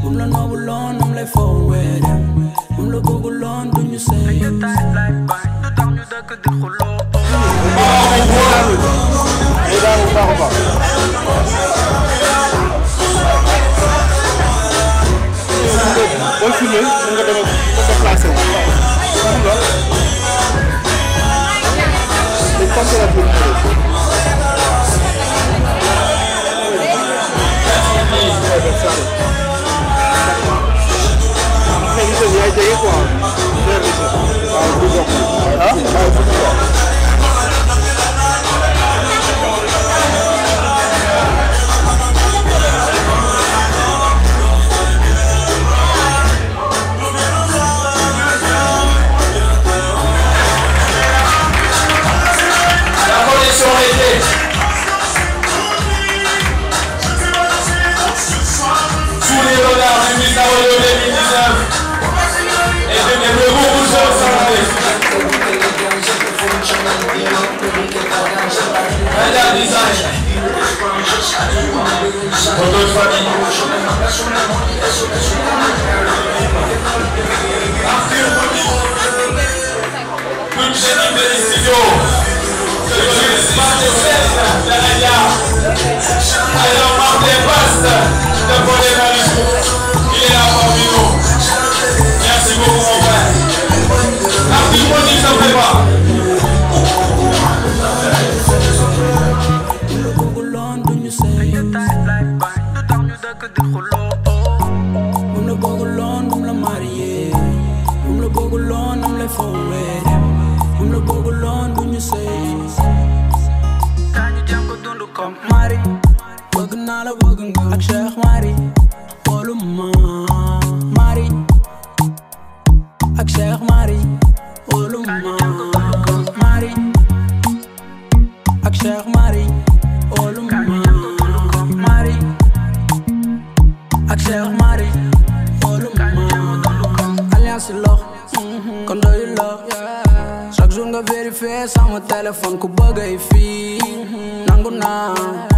Bum la nobuloon am lay foowee dem bum la bëgguloon duñu sëy ñu taay lay bañ du tax ñu dëkk di xuloo booy filmé mën nga dem ba déplacé wu téléphone ku bëggay fii nangu naa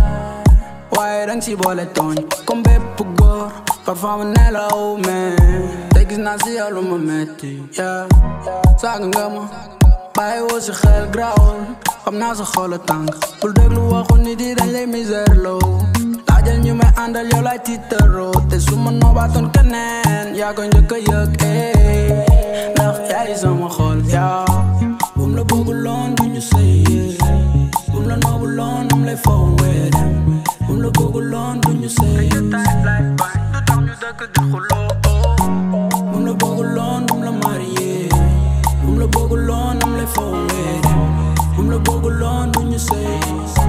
waaye dang si boole tooñ comme bépp góor parfois ma nelaw mais te gis naa si yow lu ma metti saaga nga ma bàyyi woo si xel grawul xam naa sa xol a tàng bul déglu waxu nit yi dañ lay misère loo laajal ñu may àndal yow lay tiitaroo te su ma noobaatoon keneen yaa ko njëkk a yëg ndax yaay sama xol bum la bëgguloon duñu sëy bum la noobuloon am lay foowee dem bum la bëgguloon duñu sëy ñu taay lay bañ du tax ñu dëkk di xuloo bum la bëgguloon bum la marié bum la bëgguloon am lay foowee dem bum la bëgguloon duñu sëy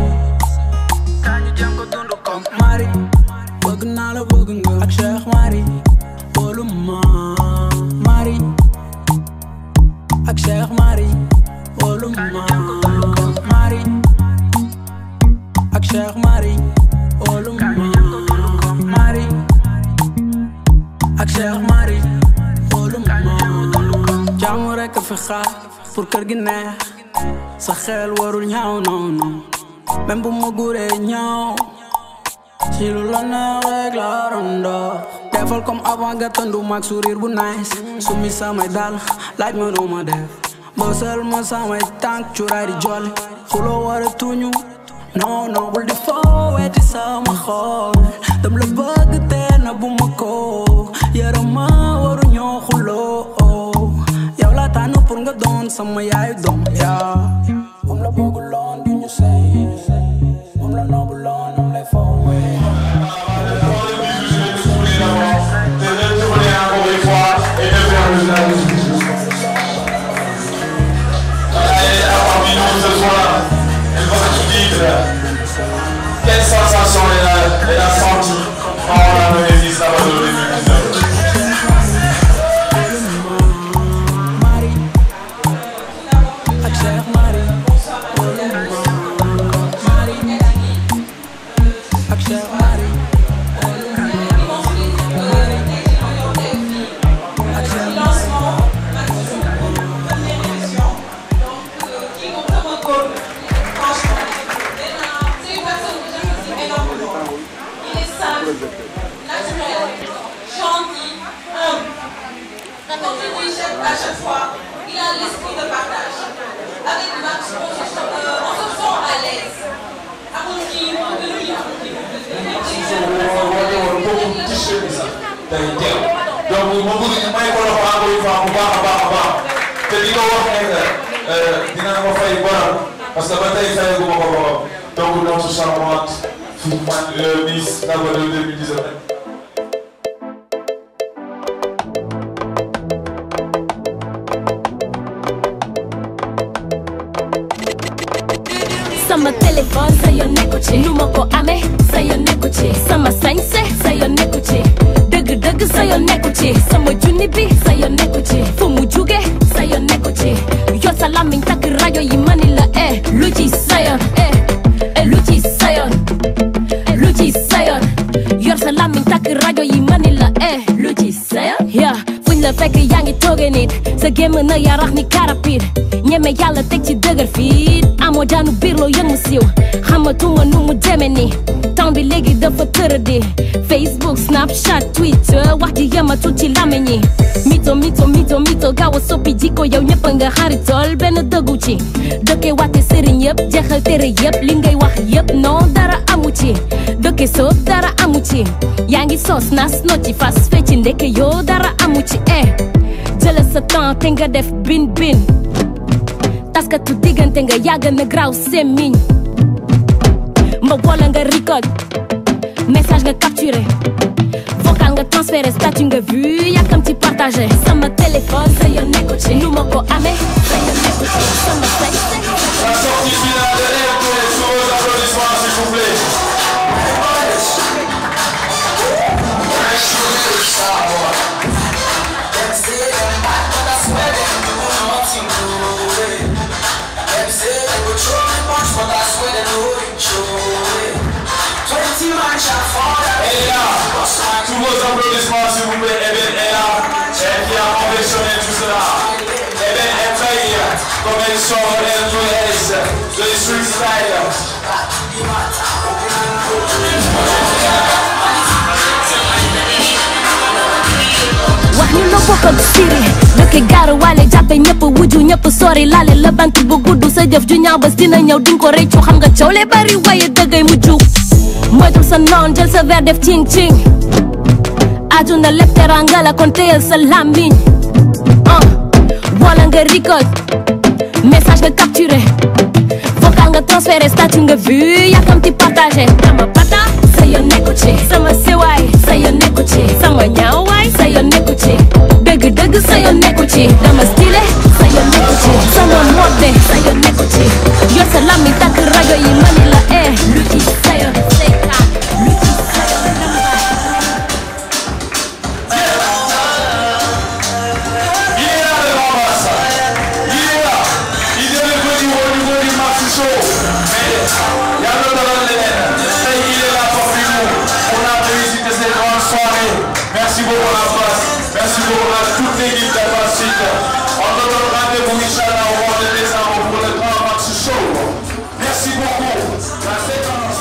kaa ñu jëm ko dund comme Marie bëgg naa la bëgg nga ak Cheikh Marie boolu ma Marie ak Cheikh Marie Marie ak Cheikh Marie oluma Marie ak Cheikh Marie oluma jaamu rekk fi xaar pour kër gi neex sa xel warul ñaaw noonu même bu ma guree ñaaw si lu la neex rek la rondo defal comme avant gàttandu mag sourire bu nice sumi samay dal laaj ma nu ma def bësal ma samay tànk cuuraay di jolli xuloo wara tuñu non non bul di foowee ci sama xol dam la bëgg te na bu ma ko yaram ma waru ñoo xuloo yow la tànn pour nga doon sama yaayu doom bum la bëgguloon duñu sëy bum la noobuloon am lay foowee ce soir, elle va tout dire. Quelle sensation elle a senti quand on a mené Fils Labado au début du jeu. Marie ak Cheikh Marie tey teew donc ma bëgg ñu may ko loxo encore une fois bu baax a baax a baax te di ko wax ne dina ko fay borom parce que ba tey fayagu ma ko borom donc notre charmante Miss Nabado 2019. Sama téléphone sa yoon nekku ci nu ma ko amee sa yoon nekku ci sama sañse sa yoon nekku ci dëgg-dëgg sa yoon nekku ci sama junni bi sa yoon nekku ci fu mu juge sa yoon nekku ci yor sa làmmiñ takk rajo yi mani la lu ci sa yoon lu ci sa yoon lu ci sa yoon yor sa làmmiñ takk rajo yi mani la lu ci sa yoon ya fuñ la fekk yaa ngi tooge nit sa gémm na yarax ni karapit ñeme yàlla teg ci dëgër fii amoo daanu biir loo yëngu siiw xamatuma nu mu deme ni temps bi léegi dafa tëradi Facebook Snapchat Twitter wax ji yematu ci làmmiñ yi mito gaaw a soppi jikko yow ñëpp nga xaritool benn dëggu ci dëkke wàtte sëriñ yëpp jeexal tere yëpp li ngay wax yëpp non dara amu ci dëkke soob dara amu ci yaa ngi sos nas no ci fas fecci ndekke yoo dara amu ci jëla sa temps te nga def bin taskatu diggante nga yàgg na graw semmiñ mba wala nga record message nga capturé vocal nga transféré statut nga vu yàkkam ci partagé sama téléphone sa yoon nekku ci nu ma ko amee sa yoon nekku ci sama say La sortie finale de RTL sous vos applaudissements s'il vous plaît. Et là, tous vos applaudissements s'il vous plaît. Eh bien, elle qui a confectionné tout cela. Eh bien, elle paye comme elle sort de street style. wax ñu la bokk ak siri dëkke gaaru waale jàppe ñëpp wuju ñëpp sori laale la bant bu gudd sa jëf ju ñaaw bés dina ñëw dinga ko réccu xam nga coow le bari waaye dëggay mujju moytul sa noon jël sa verre def cing cing aduna lépp teranga la kon téyel sa làmmiñ wala nga record message nga capturé vocal nga transféré statut nga vu yàkkam ti partagé dama pata sa yoon nekku ci sama sewaay sa yoon nekku ci sama ñaawaay sa yoon nekku ci dëgg-dëgg sa yoon nekku ci dama stylé sa yoon nekku ci sama mode sa yoon nekku ci yor sa làmmiñ takk rajo yi mani la lu ci sa yoon lu ci sa yoon Merci beaucoup à Abbas, merci beaucoup à toute l'équipe d'Abbas Suite. On se donne rendez-vous Inch'Allah au mois de décembre pour le grand match show. Merci beaucoup. La séquence.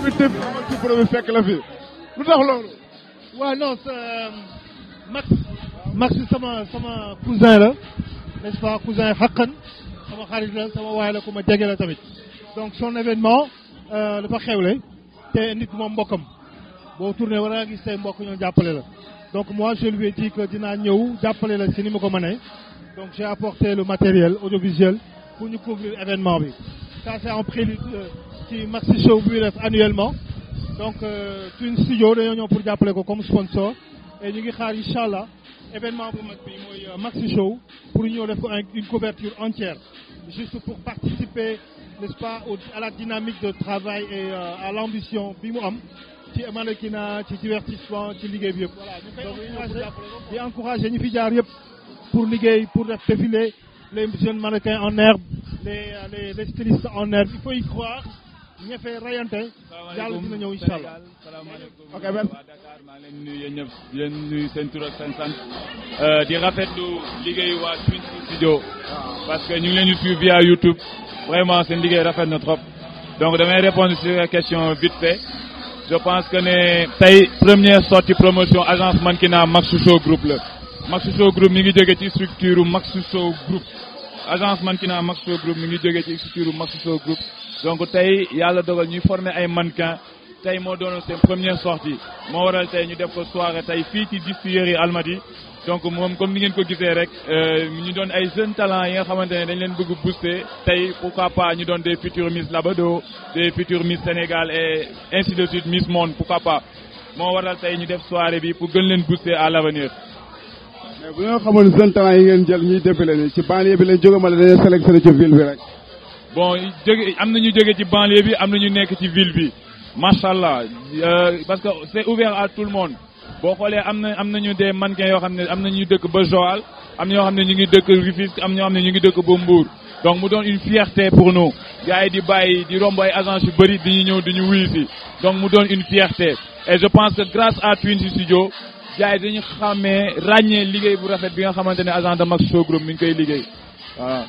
tëb ci premier fekk la fi lu tax loolu. waaw non Max sama cousin la n'est-ce pas cousin xaqan sama xarit la sama waay la ku ma jege la tamit donc son événement dafa xewle te nit moom mbokkam boo tourné war a gis say mbokk ñoo jàppale la donc moi je lui ai dit que dinaa ñëw jàppale la si ni ma ko mënee donc j'ai apporté le matériel audiovisuel pour ñu couvrir événement bi ça c'est en prélude ci Maxi Show bi def annuellement donc Twin Studio dañoo ñëw pour jàppale ko comme sponsor et ñu ngi xaar incha allah événement bu mag bi mooy Maxi Show pour ñëw def ko une couverture entière juste pour participer n'est-ce pas à la dynamique de travail et à l'ambition bi mu am ci mannequinat ci divertissement ci liggéey bi yëpp voilà di encourager ñi fi jaar yëpp pour liggéey pour def défiler les jeunes mannequins en herbe les stylistes en herbe il faut y croire ñefe rayante yàlla dina ñëw incha allah. ok merci. waa Dakar maa ngi leen nuyu yéen ñëpp di leen nuyu seen tur ak seen sant di rafetlu liggéeyu waa Twin Studio parce que ñu ngi leen di suivre via YouTube vraiment seen liggéey rafet na trop donc damay répondre sur la question vite fait je pense que ne tey première sortie promotion agence mannequinat Maxi Show Group la Maxi Show Group mi ngi jóge ci structure Maxi Show Group agence mannequinat Maxi Show Group mi ngi jóge ci structure Maxi Show Group donc tey yàlla dogal ñuy former ay mannequins tey moo doonoon seen première sortie moo waral tey ñu def ko soirée tey fii ci distillerie Almadies donc moom comme ni ngeen ko gisee rek ñu doon ay jeunes talents yi nga xamante ne dañ leen bëgg booster tey pourquoi pas ñu doon des futurs Miss Labado des futurs Miss Sénégal et ainsi de suite Miss Monde pourquoi pas moo waral tey ñu def soirée bi pour gën leen booster à l'avenir. mais bu ñu xamoon jeunes talents yi ngeen jël ñuy défilé nii ci banlieue bi lañ jóge ma la dañuy sélectionné ci ville bi rek. bon jóge am na ñu jóge ci banlieue bi am na ñu nekk ci ville bi macha allah parce que c'est ouvert à tout le monde boo xoolee am nañu des mannequins yoo xam ne am na ñu dëkk ba Joal am ñoo xam ne ñu ngi dëkk Rufisque am ñoo xam ne ñu ngi dëkk ba Mbour donc mu doon une fierté pour nous gars yi di bàyyi di romb ay agence yu bëri di ñu ñëw di ñu wuyu si donc mu doon une fierté et je pense que grâce à Twin Studio gars yi dañu xàmmee ràññee liggéey bu rafet bi nga xamante ne agent de Maxi Show Group mi ngi koy liggéey voilà.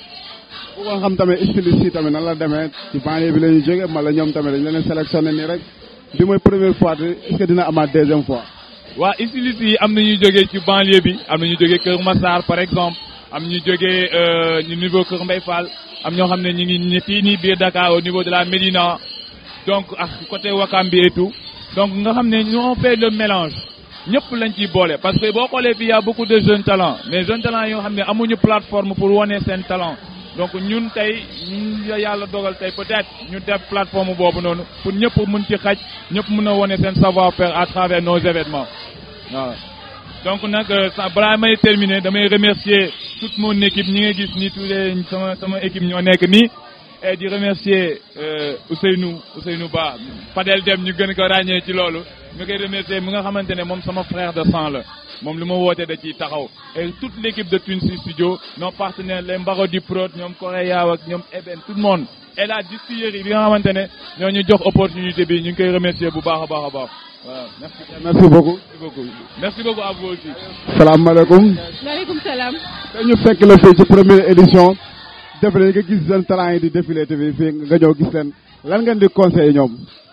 bu ko xam tamit styliste yi tamit nan la demee ci banlieue bi la ñuy jógee wala ñoom tamit dañ leen sélectionné nii rek bi mooy première fois est-ce que dina amaat deuxième fois. waa styliste yi am na ñuy jógee ci banlieue bi am na ñuy jógee Kër Massar par exemple am ñu jógee ñu niveau Kër Mbaye Fall am ñoo xam ne ñu ngi fii nii biir Dakar au niveau de la Médina donc ak côté Wakam bi et tout donc nga xam ne ñoo fait le mélange ñëpp lañ ciy boole parce que boo xoolee fii y a beaucoup de jeunes talents mais jeunes talents yoo xam ne amuñu plateforme pour wane seen talent donc ñun tey yàlla dogal tey peut-être ñu def plateforme boobu noonu pour ñëpp mën ci xaj ñëpp mën a wane seen savoir-faire à travers nos événements waaw. donc nag balaa may terminer damay remercier toute mon équipe ñi nga gis ni tous les sama équipe ñoo nekk nii et di remercier Ousseynou Ba Fadel Dem ñu gën ko ràññee ci loolu ñu koy remercier mu nga xamante ne moom sama frère de sang la moom li ma woote da ciy taxaw et toute l'équipe de Twin Studio nos partenaires les Mbarodi Prod ñoom Korea ak ñoom Eben tout le monde et la distillerie bi nga xamante ne ñoo ñu jox opportunité bi ñu ngi koy remercier bu baax a baax a baax voilà merci beaucoup. merci beaucoup à vous aussi. salaamaaleykum. maaleykum salaam. dañu fekk la fii ci première édition défilé nga gis seen talent yi di défilé te fii nga ñëw gis leen lan ngeen di conseiller ñoom.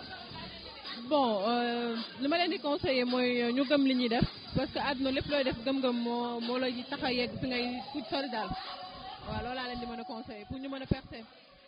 bon li ma leen di conseiller mooy ñu gëm li ñuy def parce que àdduna lépp looy def gëm-gëm moo lay tax a yegg fi ngay fu sori daal waaw loolu laa leen di mën a conseiller pour ñu mën a percer.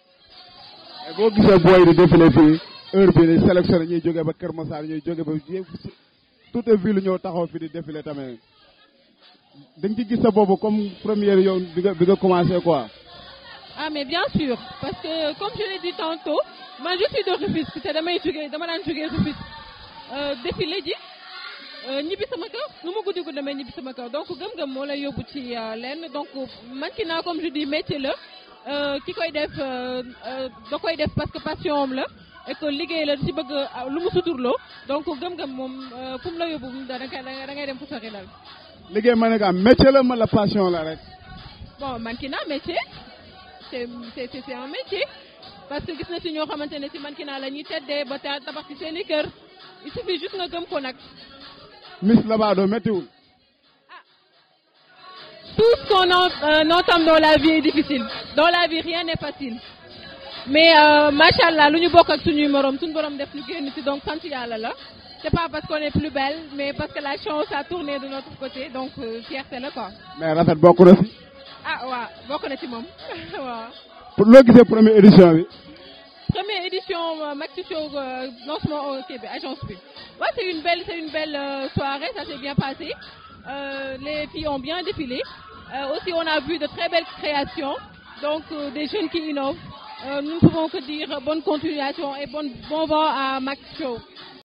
boo gisee booy di défilé fii heure bii nii sélectionné ñuy jógee ba Kër Massar ñuy jógee ba toute ville ñëw taxaw fi di défilé tamit dañ ci gis sa boobu comme première yow bi nga commencé quoi. ah mais bien sûr parce que comme je l'ai dit tantôt man je suis de Rufisque te dama daan jógee Rufisque défilé ji ñibbi sama kër nu mu guddi damay ñibbi sama kër donc gëm-gëm moo lay yóbbu ci lenn donc mannequinat comme je dis métier la ki koy def da koy def parce que passion am la et que liggéey la ci bëgg lu mu suturloo donc gëm-gëm moom fu mu la yóbbu da ngay dem fu sori dal. liggéey mannequin métier la ma la passion la rek. bon mannequinat métier c'est un métier parce que gis na ci ñoo xamante ne ci mannequinat la ñuy teddee ba tabax ci seen i kër il suffit juste nga gëm ko nag. Miss Labado méttiwul. Tout ce qu'on entame dans la vie est difficile. Dans la vie, rien n'est facile. mais machallah lu ñu bokk ak suñuy morom suñu borom def ñu génn ci donc sant yàlla la c'est pas parce qu'on est plus belle mais parce que la chance a tourné de notre côté donc fierté la quoi. mais rafet bokk na si. ah waaw bokk na ci moom waaw. pour loo gisee première édition bi. Première édition Maxi Show lancement au Québec agence bi. Ouais, c'est une belle soirée, ça s'est bien passé. Les filles ont bien défilé. Aussi on a vu de très belles créations, donc des jeunes qui innovent. Nous ne pouvons que dire bonne continuation et bon vent à Maxi Show.